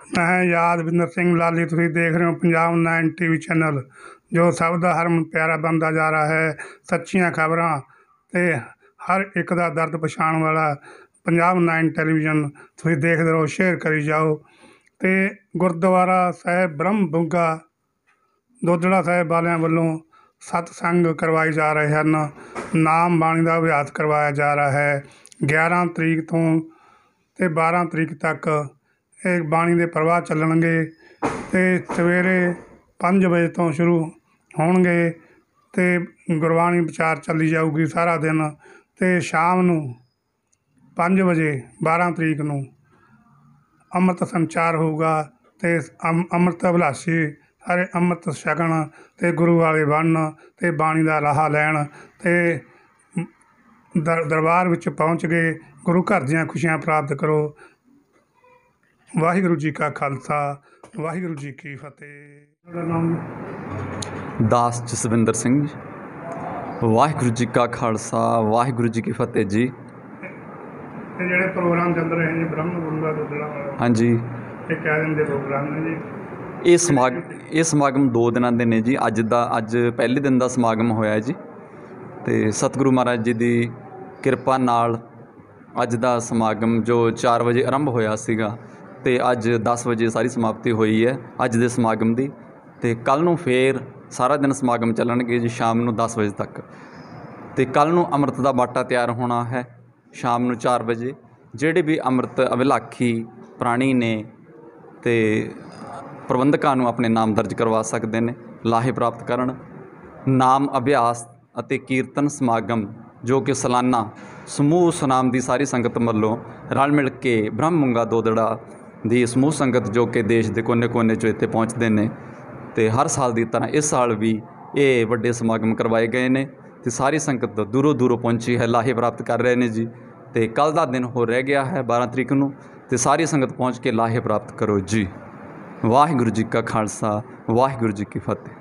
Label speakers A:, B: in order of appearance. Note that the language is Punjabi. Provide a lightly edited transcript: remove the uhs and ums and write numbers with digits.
A: मैं यादविंਦਰ सिंह लाली। तुसीं देख रहे हो पंजाब 9 TV चैनल, जो सब दा हरमन प्यारा बनता जा रहा है। सच्चियां खबरां ते हर एक दा दर्द पछाण वाला पंजाब 9 टैलीविजन तुसीं देखदे रहो, शेयर करी जाओ। ते गुरुद्वारा साहिब ब्रह्म बुंगा दोदड़ा साहिब वालियां वल्लों सतसंग करवाए जा रहे हैं। नाम बाणी का अभ्यास करवाया जा रहा है। 11 तरीक तो 12 तरीक तक ਇਹ ਬਾਣੀ ਦੇ ਪ੍ਰਵਾਹ ਚੱਲਣਗੇ ਅਤੇ ਸਵੇਰੇ 5 ਵਜੇ ਤੋਂ ਸ਼ੁਰੂ ਹੋਣਗੇ ਅਤੇ ਗੁਰਬਾਣੀ ਵਿਚਾਰ ਚੱਲੀ ਜਾਊਗੀ ਸਾਰਾ ਦਿਨ। ਅਤੇ ਸ਼ਾਮ ਨੂੰ 5 ਵਜੇ 12 ਤਰੀਕ ਨੂੰ ਅੰਮ੍ਰਿਤ ਸੰਚਾਰ ਹੋਊਗਾ ਅਤੇ ਅੰਮ੍ਰਿਤ ਅਭਿਲਾਸ਼ੀ ਸਾਰੇ ਅੰਮ੍ਰਿਤ ਛਕਣ ਅਤੇ ਗੁਰੂ ਵਾਲੇ ਬਣਨ ਅਤੇ ਬਾਣੀ ਦਾ ਲਾਹਾ ਲੈਣ ਅਤੇ ਦਰਬਾਰ ਵਿੱਚ ਪਹੁੰਚ ਕੇ ਗੁਰੂ ਘਰ ਦੀਆਂ ਖੁਸ਼ੀਆਂ ਪ੍ਰਾਪਤ ਕਰੋ। ਵਾਹਿਗੁਰੂ ਜੀ ਕਾ ਖਾਲਸਾ, ਵਾਹਿਗੁਰੂ ਜੀ ਕੀ ਫਤਿਹ। ਤੁਹਾਡਾ ਨਾਮ?
B: ਦਾਸ ਜਸਵਿੰਦਰ ਸਿੰਘ ਜੀ। ਵਾਹਿਗੁਰੂ ਜੀ ਕਾ ਖਾਲਸਾ, ਵਾਹਿਗੁਰੂ ਜੀ ਕੀ ਫਤਿਹ ਜੀ।
A: ਇਹ ਜਿਹੜੇ ਪ੍ਰੋਗਰਾਮ ਚੱਲ ਰਹੇ ਨੇ ਬ੍ਰਹਮ ਗੁੰਗਾ ਦੁੱਧੜਾ ਵਾਲਾ,
B: ਹਾਂਜੀ,
A: ਇਹ ਕਹਿ ਦਿਨ ਦੇ ਪ੍ਰੋਗਰਾਮ ਨੇ ਜੀ।
B: ਇਹ ਸਮਾਗਮ 2 ਦਿਨਾਂ ਦੇ ਨੇ ਜੀ। ਅੱਜ ਪਹਿਲੇ ਦਿਨ ਦਾ ਸਮਾਗਮ ਹੋਇਆ ਜੀ ਅਤੇ ਸਤਿਗੁਰੂ ਮਹਾਰਾਜ ਜੀ ਦੀ ਕਿਰਪਾ ਨਾਲ ਅੱਜ ਦਾ ਸਮਾਗਮ ਜੋ 4 ਵਜੇ ਆਰੰਭ ਹੋਇਆ ਸੀਗਾ ਅਤੇ ਅੱਜ 10 ਵਜੇ ਸਾਰੀ ਸਮਾਪਤੀ ਹੋਈ ਹੈ ਅੱਜ ਦੇ ਸਮਾਗਮ ਦੀ। ਅਤੇ ਕੱਲ੍ਹ ਨੂੰ ਫੇਰ ਸਾਰਾ ਦਿਨ ਸਮਾਗਮ ਚੱਲਣਗੇ ਜੀ ਸ਼ਾਮ ਨੂੰ 10 ਵਜੇ ਤੱਕ। ਅਤੇ ਕੱਲ੍ਹ ਨੂੰ ਅੰਮ੍ਰਿਤ ਦਾ ਬਾਟਾ ਤਿਆਰ ਹੋਣਾ ਹੈ ਸ਼ਾਮ ਨੂੰ 4 ਵਜੇ। ਜਿਹੜੇ ਵੀ ਅੰਮ੍ਰਿਤ ਅਭਿਲਾਖੀ ਪ੍ਰਾਣੀ ਨੇ ਅਤੇ ਪ੍ਰਬੰਧਕਾਂ ਨੂੰ ਆਪਣੇ ਨਾਮ ਦਰਜ ਕਰਵਾ ਸਕਦੇ ਨੇ, ਲਾਹੇ ਪ੍ਰਾਪਤ ਕਰਨ। ਨਾਮ ਅਭਿਆਸ ਅਤੇ ਕੀਰਤਨ ਸਮਾਗਮ ਜੋ ਕਿ ਸਾਲਾਨਾ ਸਮੂਹ ਸੁਨਾਮ ਦੀ ਸਾਰੀ ਸੰਗਤ ਵੱਲੋਂ ਰਲ ਮਿਲ ਕੇ ਬ੍ਰਹਮ ਮੁੰਗਾ ਦੋਦੜਾ ਦੀ ਸਮੂਹ ਸੰਗਤ ਜੋ ਕਿ ਦੇਸ਼ ਦੇ ਕੋਨੇ-ਕੋਨੇ 'ਚੋਂ ਇੱਥੇ ਪਹੁੰਚਦੇ ਨੇ ਅਤੇ ਹਰ ਸਾਲ ਦੀ ਤਰ੍ਹਾਂ ਇਸ ਸਾਲ ਵੀ ਇਹ ਵੱਡੇ ਸਮਾਗਮ ਕਰਵਾਏ ਗਏ ਨੇ ਅਤੇ ਸਾਰੀ ਸੰਗਤ ਦੂਰੋਂ ਪਹੁੰਚੀ ਹੈ, ਲਾਹੇ ਪ੍ਰਾਪਤ ਕਰ ਰਹੇ ਨੇ ਜੀ। ਅਤੇ ਕੱਲ੍ਹ ਦਾ ਦਿਨ ਹੋ ਰਹਿ ਗਿਆ ਹੈ 12 ਤਰੀਕ ਨੂੰ, ਅਤੇ ਸਾਰੀ ਸੰਗਤ ਪਹੁੰਚ ਕੇ ਲਾਹੇ ਪ੍ਰਾਪਤ ਕਰੋ ਜੀ। ਵਾਹਿਗੁਰੂ ਜੀ ਕਾ ਖਾਲਸਾ, ਵਾਹਿਗੁਰੂ ਜੀ ਕੀ ਫਤਿਹ।